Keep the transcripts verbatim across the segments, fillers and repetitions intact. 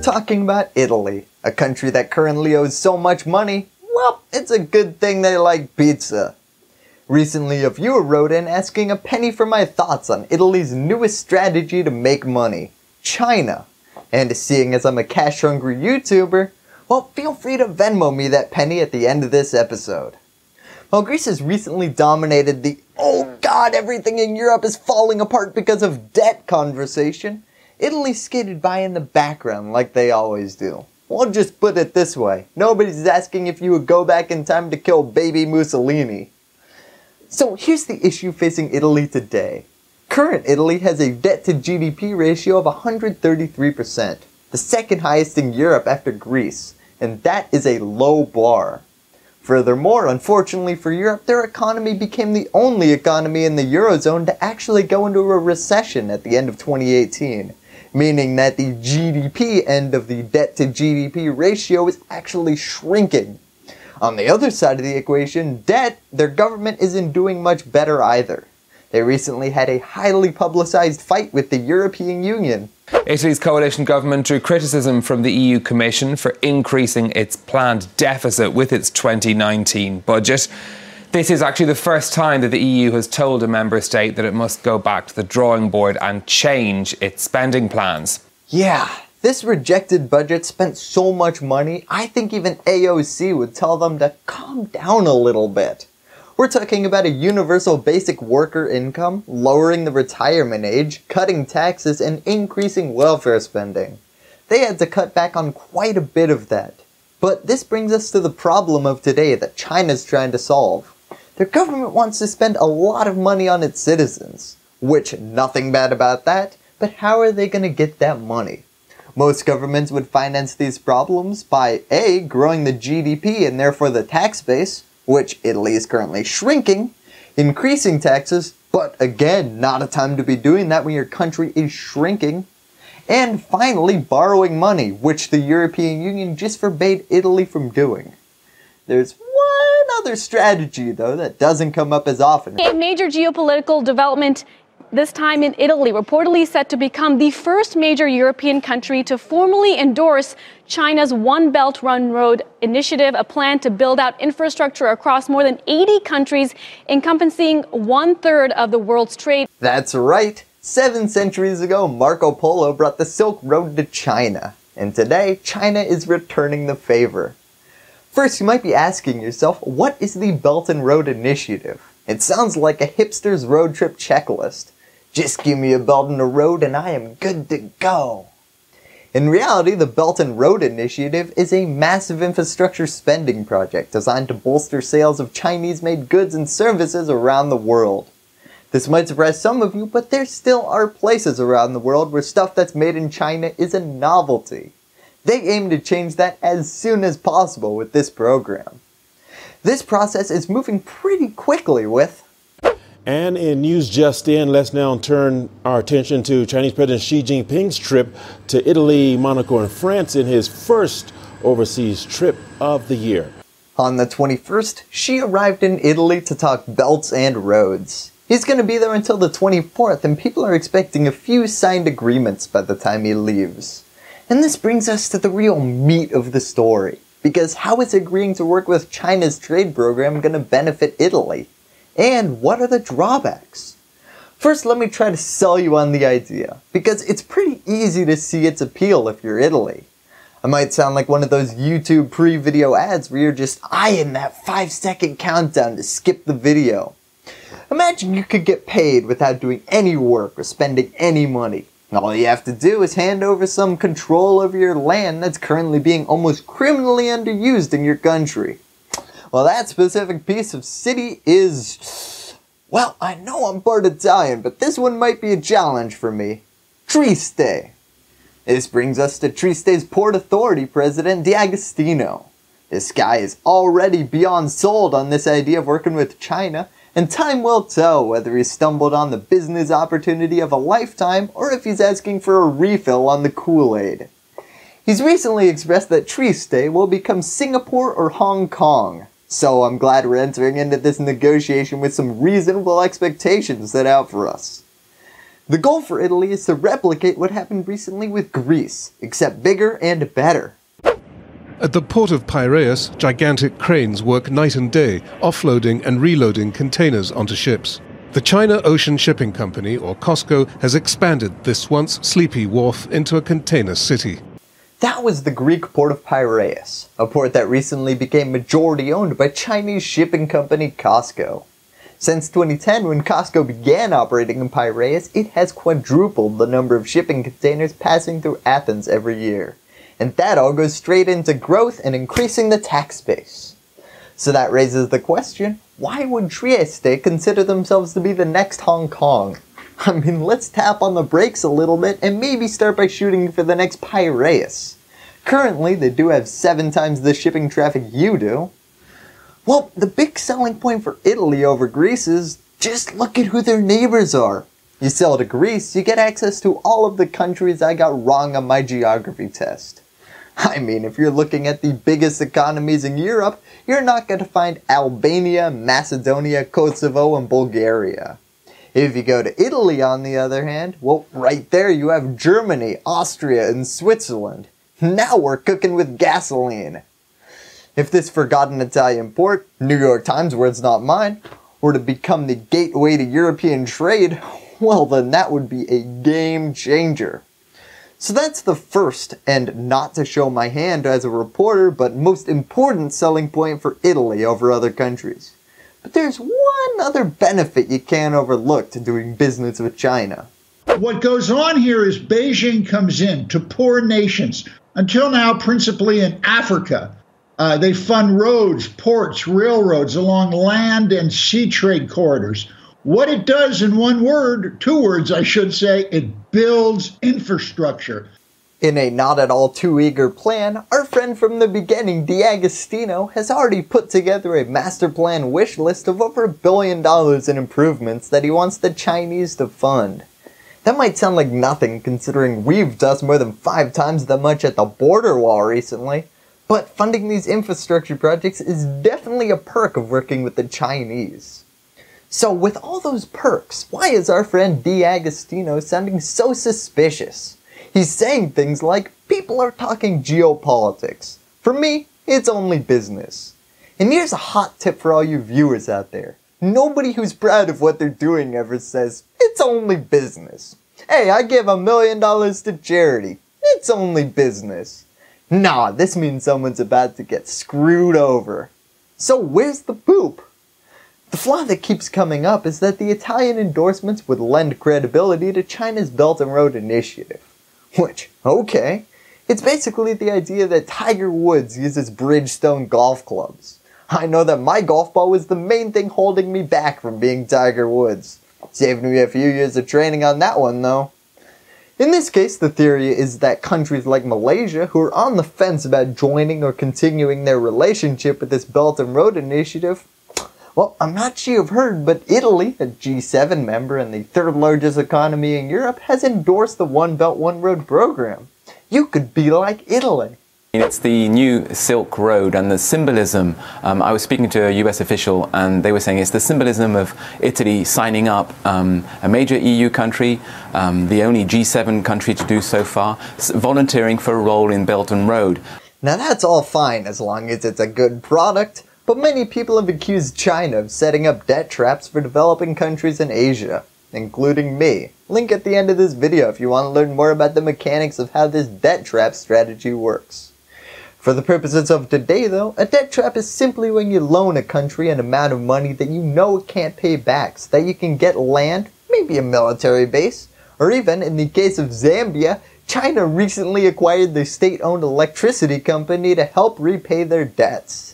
talking about Italy, a country that currently owes so much money. Well, it's a good thing they like pizza. Recently, a viewer wrote in asking a penny for my thoughts on Italy's newest strategy to make money, China. And seeing as I'm a cash-hungry YouTuber, well, feel free to Venmo me that penny at the end of this episode. While Greece has recently dominated the "oh god, everything in Europe is falling apart because of debt" conversation, Italy skated by in the background like they always do. We'll just put it this way, nobody's asking if you would go back in time to kill baby Mussolini. So here's the issue facing Italy today. Current Italy has a debt to G D P ratio of one hundred thirty-three percent, the second highest in Europe after Greece, and that is a low bar. Furthermore, unfortunately for Europe, their economy became the only economy in the Eurozone to actually go into a recession at the end of twenty eighteen, meaning that the G D P end of the debt to G D P ratio is actually shrinking. On the other side of the equation, debt, their government isn't doing much better either. They recently had a highly publicized fight with the European Union. Italy's coalition government drew criticism from the E U Commission for increasing its planned deficit with its twenty nineteen budget. This is actually the first time that the E U has told a member state that it must go back to the drawing board and change its spending plans. Yeah, this rejected budget spent so much money, I think even A O C would tell them to calm down a little bit. We're talking about a universal basic worker income, lowering the retirement age, cutting taxes, and increasing welfare spending. They had to cut back on quite a bit of that. But this brings us to the problem of today that China's trying to solve. Their government wants to spend a lot of money on its citizens, which, nothing bad about that, but how are they going to get that money? Most governments would finance these problems by A, growing the G D P and therefore the tax base, which Italy is currently shrinking, increasing taxes, but again, not a time to be doing that when your country is shrinking, and finally borrowing money, which the European Union just forbade Italy from doing. There's one other strategy, though, that doesn't come up as often. A major geopolitical development, this time in Italy, reportedly set to become the first major European country to formally endorse China's One Belt One Road initiative, a plan to build out infrastructure across more than eighty countries, encompassing one-third of the world's trade. That's right. Seven centuries ago, Marco Polo brought the Silk Road to China. And today, China is returning the favor. First, you might be asking yourself, what is the Belt and Road Initiative? It sounds like a hipster's road trip checklist. Just give me a belt and a road and I am good to go. In reality, the Belt and Road Initiative is a massive infrastructure spending project designed to bolster sales of Chinese-made goods and services around the world. This might surprise some of you, but there still are places around the world where stuff that's made in China is a novelty. They aim to change that as soon as possible with this program. This process is moving pretty quickly with... And in news just in, let's now turn our attention to Chinese President Xi Jinping's trip to Italy, Monaco, and France in his first overseas trip of the year. On the twenty-first, Xi arrived in Italy to talk belts and roads. He's going to be there until the twenty-fourth, and people are expecting a few signed agreements by the time he leaves. And this brings us to the real meat of the story, because how is agreeing to work with China's trade program going to benefit Italy? And what are the drawbacks? First, let me try to sell you on the idea, because it's pretty easy to see its appeal if you're Italy. I might sound like one of those YouTube pre-video ads where you're just eyeing that five second countdown to skip the video. Imagine you could get paid without doing any work or spending any money. All you have to do is hand over some control over your land that's currently being almost criminally underused in your country. Well, that specific piece of city is, well, I know I'm part Italian, but this one might be a challenge for me. Trieste. This brings us to Trieste's Port Authority President D'Agostino. This guy is already beyond sold on this idea of working with China, and time will tell whether he stumbled on the business opportunity of a lifetime or if he's asking for a refill on the Kool-Aid. He's recently expressed that Trieste will become Singapore or Hong Kong. So I'm glad we're entering into this negotiation with some reasonable expectations set out for us. The goal for Italy is to replicate what happened recently with Greece, except bigger and better. At the port of Piraeus, gigantic cranes work night and day, offloading and reloading containers onto ships. The China Ocean Shipping Company, or COSCO, has expanded this once sleepy wharf into a container city. That was the Greek port of Piraeus, a port that recently became majority owned by Chinese shipping company COSCO. Since twenty ten, when COSCO began operating in Piraeus, it has quadrupled the number of shipping containers passing through Athens every year. And that all goes straight into growth and increasing the tax base. So that raises the question, why would Trieste consider themselves to be the next Hong Kong? I mean, let's tap on the brakes a little bit and maybe start by shooting for the next Piraeus. Currently, they do have seven times the shipping traffic you do. Well, the big selling point for Italy over Greece is just look at who their neighbors are. You sell to Greece, you get access to all of the countries I got wrong on my geography test. I mean, if you're looking at the biggest economies in Europe, you're not going to find Albania, Macedonia, Kosovo, and Bulgaria. If you go to Italy, on the other hand, well, right there you have Germany, Austria, and Switzerland. Now we're cooking with gasoline. If this forgotten Italian port, New York Times words not mine, were to become the gateway to European trade, well then that would be a game changer. So that's the first, and not to show my hand as a reporter, but most important selling point for Italy over other countries. But there's one other benefit you can't overlook to doing business with China. What goes on here is Beijing comes in to poor nations, until now principally in Africa. Uh, they fund roads, ports, railroads along land and sea trade corridors. What it does in one word, two words I should say, it builds infrastructure. In a not at all too eager plan, our friend from the beginning, D'Agostino, has already put together a master plan wish list of over a billion dollars in improvements that he wants the Chinese to fund. That might sound like nothing considering we've done more than five times that much at the border wall recently, but funding these infrastructure projects is definitely a perk of working with the Chinese. So with all those perks, why is our friend D'Agostino sounding so suspicious? He's saying things like, people are talking geopolitics. For me, it's only business. And here's a hot tip for all you viewers out there. Nobody who's proud of what they're doing ever says, it's only business. Hey, I give a million dollars to charity. It's only business. Nah, this means someone's about to get screwed over. So where's the poop? The flaw that keeps coming up is that the Italian endorsements would lend credibility to China's Belt and Road Initiative. Which, okay, it's basically the idea that Tiger Woods uses Bridgestone golf clubs. I know that my golf ball was the main thing holding me back from being Tiger Woods. Saved me a few years of training on that one though. In this case, the theory is that countries like Malaysia, who are on the fence about joining or continuing their relationship with this Belt and Road Initiative, well, I'm not sure you've heard, but Italy, a G seven member and the third largest economy in Europe, has endorsed the One Belt One Road program. You could be like Italy. It's the new Silk Road and the symbolism. Um, I was speaking to a U S official and they were saying it's the symbolism of Italy signing up, um, a major E U country, um, the only G seven country to do so far, volunteering for a role in Belt and Road. Now that's all fine as long as it's a good product. But many people have accused China of setting up debt traps for developing countries in Asia, including me. Link at the end of this video if you want to learn more about the mechanics of how this debt trap strategy works. For the purposes of today though, a debt trap is simply when you loan a country an amount of money that you know it can't pay back so that you can get land, maybe a military base, or even, in the case of Zambia, China recently acquired the state-owned electricity company to help repay their debts.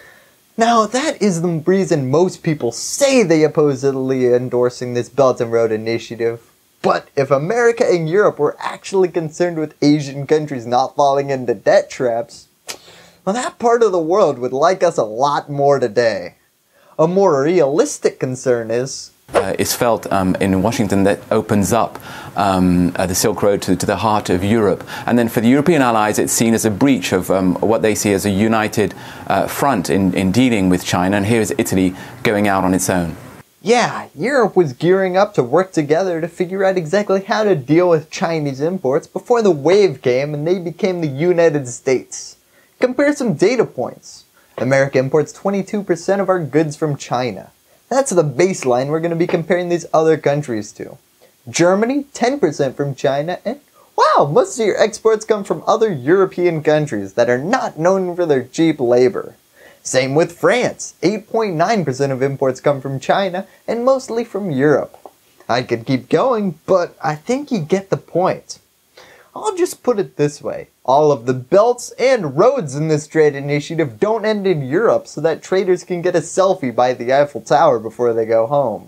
Now, that is the reason most people say they oppose Italy endorsing this Belt and Road Initiative. But if America and Europe were actually concerned with Asian countries not falling into debt traps, well, that part of the world would like us a lot more today. A more realistic concern is, Uh, is felt um, in Washington that opens up um, uh, the Silk Road to, to the heart of Europe. And then for the European allies, it's seen as a breach of um, what they see as a united uh, front in, in dealing with China. And here's Italy going out on its own. Yeah, Europe was gearing up to work together to figure out exactly how to deal with Chinese imports before the wave came and they became the United States. Compare some data points. America imports twenty-two percent of our goods from China. That's the baseline we're going to be comparing these other countries to. Germany, ten percent from China, and wow, most of your exports come from other European countries that are not known for their cheap labor. Same with France, eight point nine percent of imports come from China and mostly from Europe. I could keep going, but I think you get the point. I'll just put it this way, all of the belts and roads in this trade initiative don't end in Europe so that traders can get a selfie by the Eiffel Tower before they go home.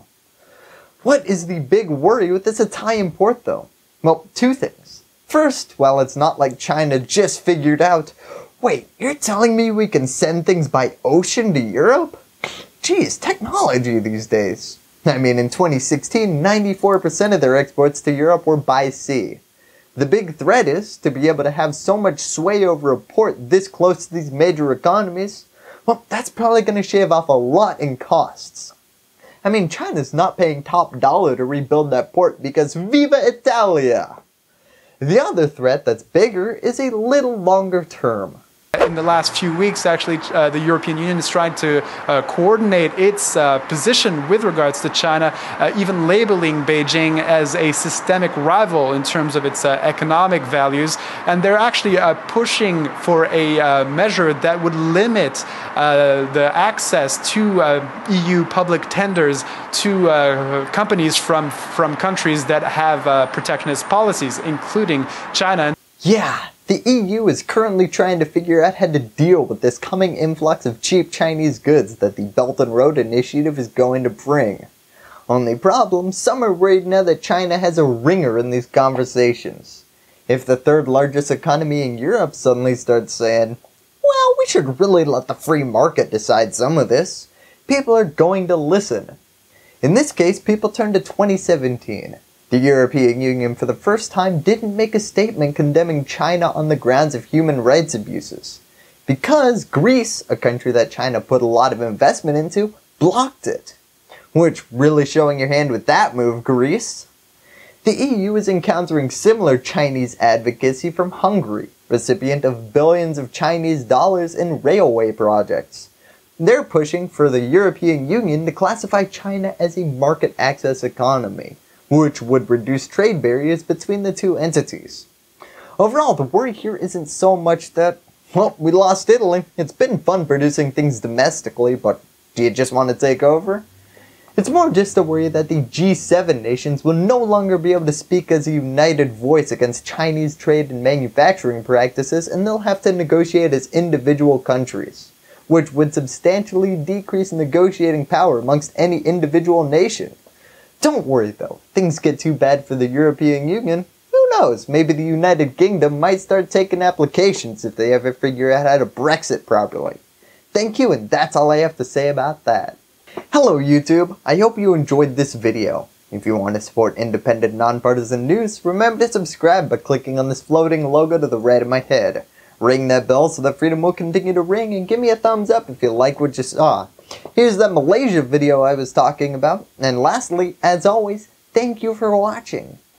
What is the big worry with this Italian port though? Well, two things. First, while it's not like China just figured out, wait, you're telling me we can send things by ocean to Europe? Geez, technology these days. I mean, in twenty sixteen, ninety-four percent of their exports to Europe were by sea. The big threat is, to be able to have so much sway over a port this close to these major economies, well, that's probably going to shave off a lot in costs. I mean, China's not paying top dollar to rebuild that port because Viva Italia! The other threat that's bigger is a little longer term. In the last few weeks, actually, uh, the European Union is trying to uh, coordinate its uh, position with regards to China, uh, even labeling Beijing as a systemic rival in terms of its uh, economic values. And they're actually uh, pushing for a uh, measure that would limit uh, the access to uh, E U public tenders to uh, companies from, from countries that have uh, protectionist policies, including China. Yeah. The E U is currently trying to figure out how to deal with this coming influx of cheap Chinese goods that the Belt and Road Initiative is going to bring. Only problem, some are worried now that China has a ringer in these conversations. If the third largest economy in Europe suddenly starts saying, well, we should really let the free market decide some of this, people are going to listen. In this case, people turn to twenty seventeen. The European Union for the first time didn't make a statement condemning China on the grounds of human rights abuses, because Greece, a country that China put a lot of investment into, blocked it. Which, really showing your hand with that move, Greece. The E U is encountering similar Chinese advocacy from Hungary, recipient of billions of Chinese dollars in railway projects. They're pushing for the European Union to classify China as a market access economy, which would reduce trade barriers between the two entities. Overall, the worry here isn't so much that, well, we lost Italy. It's been fun producing things domestically, but do you just want to take over? It's more just a worry that the G seven nations will no longer be able to speak as a united voice against Chinese trade and manufacturing practices, and they'll have to negotiate as individual countries, which would substantially decrease negotiating power amongst any individual nation. Don't worry though, things get too bad for the European Union, who knows, maybe the United Kingdom might start taking applications if they ever figure out how to Brexit properly. Thank you, and that's all I have to say about that. Hello YouTube, I hope you enjoyed this video. If you want to support independent, nonpartisan news, remember to subscribe by clicking on this floating logo to the right of my head. Ring that bell so that freedom will continue to ring, and give me a thumbs up if you like what you saw. Here's that Malaysia video I was talking about, and lastly, as always, thank you for watching.